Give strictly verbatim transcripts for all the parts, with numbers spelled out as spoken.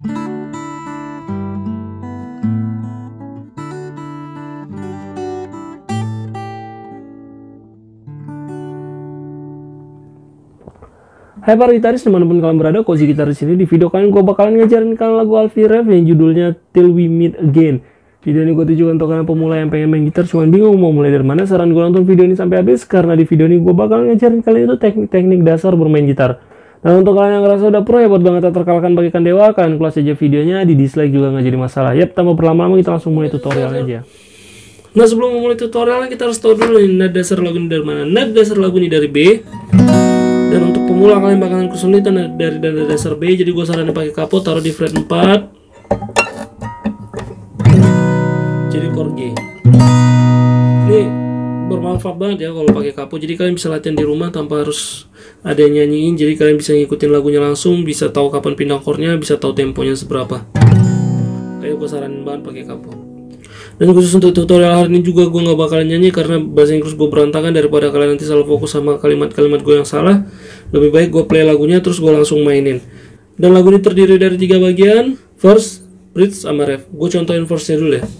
Hai para gitaris, dimanapun kalian berada, Cozy Gitar di sini. Di video kali ini gue bakalan ngajarin kalian lagu Alfie Rev yang judulnya Till We Meet Again. Video ini gue tujukan untuk kalian pemula yang pengen main gitar cuman bingung mau mulai dari mana. Saran gue nonton video ini sampai habis karena di video ini gue bakalan ngajarin kalian itu teknik-teknik dasar bermain gitar. Dan untuk kalian yang ngerasa udah pro, hebat banget tak terkalahkan bagikan dewa, kalian close aja videonya, di dislike juga nggak jadi masalah. Yap, tanpa berlama-lama kita langsung mulai tutorialnya aja. Nah, sebelum memulai tutorialnya kita harus tahu dulu ini nada dasar lagu ini dari mana. Nada dasar lagu ini dari B. Dan untuk pemula kalian bakalan kesulitan dari nada dasar B, jadi gue saranin pakai kapo, taruh di fret empat. Jadi chord G. Ini bermanfaat banget ya kalau pakai kapo. Jadi kalian bisa latihan di rumah tanpa harus ada yang nyanyiin. Jadi kalian bisa ngikutin lagunya langsung, bisa tahu kapan pindah chordnya, bisa tahu temponya seberapa. Kayak gue saranin banget pakai kapo. Dan khusus untuk tutorial hari ini juga gue nggak bakalan nyanyi karena bahasa Inggris gue berantakan, daripada kalian nanti salah fokus sama kalimat-kalimat gue yang salah. Lebih baik gue play lagunya terus gue langsung mainin. Dan lagu ini terdiri dari tiga bagian, verse, bridge, sama ref. Gue contohin verse-nya dulu ya.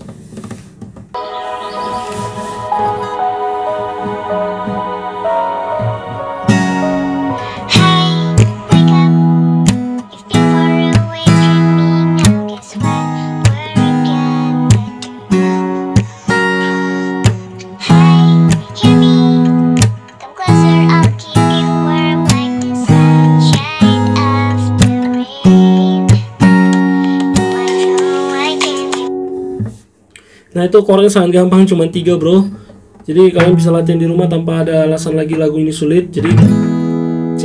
Nah itu chordnya sangat gampang, cuma tiga bro. Jadi kalian bisa latihan di rumah tanpa ada alasan lagi lagu ini sulit. Jadi C,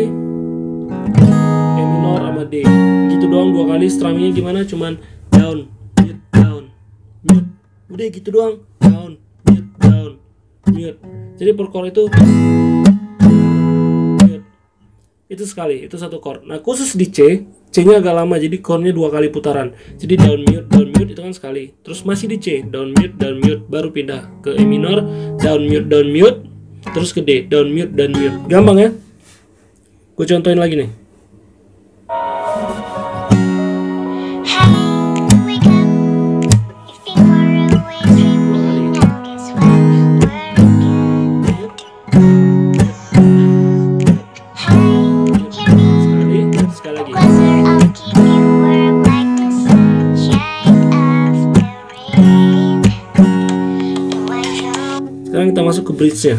E minor sama D, gitu doang dua kali. Strummingnya gimana? Cuman down, mute, down, mute. Udah gitu doang, down, mute, down, mute. Jadi per chord itu mute. Itu sekali, itu satu chord. Nah khusus di C, C-nya agak lama, jadi chordnya dua kali putaran. Jadi down mute, down mute itu kan sekali. Terus masih di C, down mute, down mute, baru pindah ke E minor, down mute, down mute, terus ke D, down mute, down mute. Gampang ya? Gue contohin lagi nih. Sekarang kita masuk ke bridge-nya.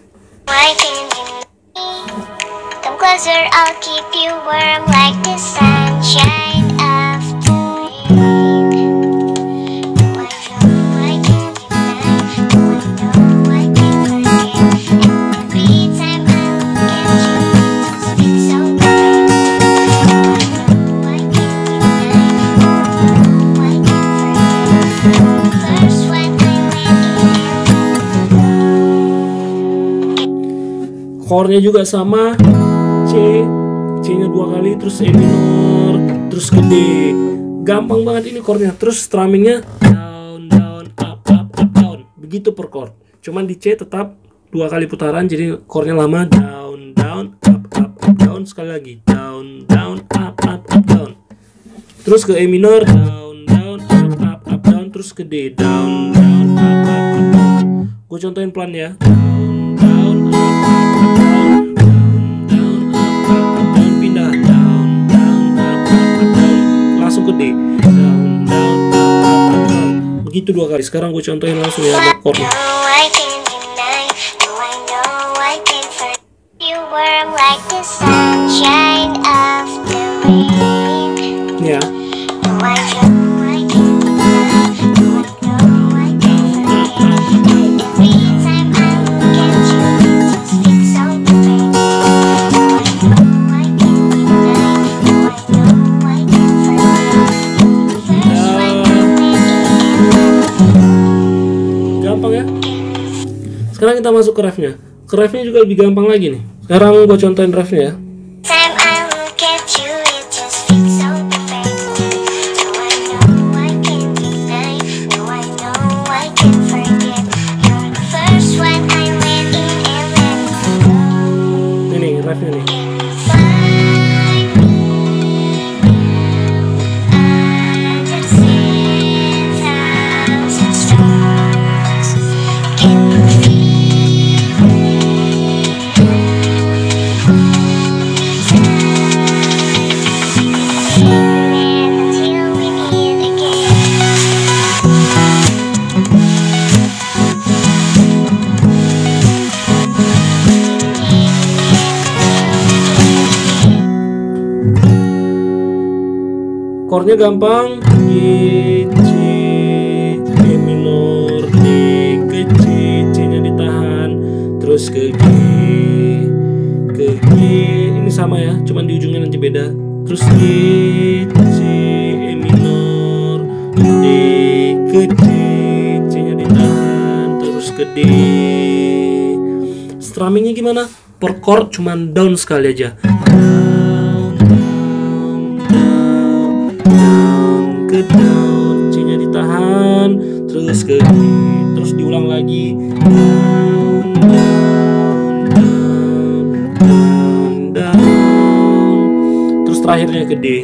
Chordnya juga sama, C, C-nya dua kali, terus E minor, terus ke D. Gampang banget ini chordnya. Terus strummingnya down, down, up, up, up, down. Begitu per chord. Cuman di C tetap dua kali putaran, jadi chordnya lama. Down, down, up, up, up, down. Sekali lagi, down, down, up, up, up, down. Terus ke E minor, down, down, up, up, up, down. Terus ke D, down, down, up, up, up, down. Gue contohin pelan ya. Down, down, up, up, up, down, down, down, up, up, up, down, pindah, down, down, up, up, up, down, langsung ke D, down, down, up, up, up, down. Begitu dua kali. Sekarang gue contohin langsung ya chordnya. Ini ya. Gampang ya. Sekarang kita masuk ke refnya. Ke refnya juga lebih gampang lagi nih. Sekarang gue contohin refnya ya. Ini refnya nih. chordnya gampang, G, C, E minor, D, ke C, C nya ditahan, terus ke G, ke G, ini sama ya, cuman di ujungnya nanti beda. Terus G, C, E minor, D, ke C, C nya ditahan, terus ke D. Strummingnya gimana? Per chord cuman down sekali aja. Down, down, down, down, ke down, C nya ditahan, terus ke G, terus diulang lagi. Down, down, down, down, down, terus terakhirnya ke D.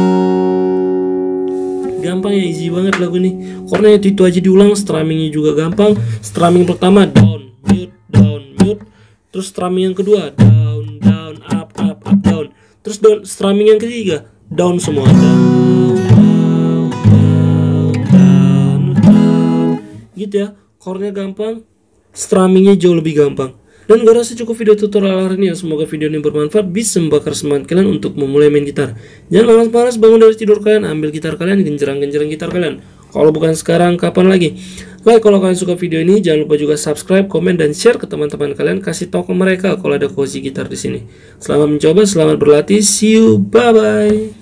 Gampang ya, easy banget lagu nih. Chordnya itu, itu aja diulang, strummingnya juga gampang. Strumming pertama down, mute, down, mute. Terus strumming yang kedua down, down, up, up, up, down. Terus down, strumming yang ketiga down semua. Down, down, down, down, down. Gitu ya, chordnya gampang, strummingnya jauh lebih gampang. Dan gue rasa cukup video tutorial hari ini ya. Semoga video ini bermanfaat, bisa membakar semangat kalian untuk memulai main gitar. Jangan malas-malas bangun dari tidur kalian, ambil gitar kalian, genjerang-genjerang gitar kalian. Kalau bukan sekarang, kapan lagi? Like kalau kalian suka video ini, jangan lupa juga subscribe, komen, dan share ke teman-teman kalian. Kasih tahu ke mereka kalau ada Cozy Gitar di sini. Selamat mencoba, selamat berlatih, see you, bye bye.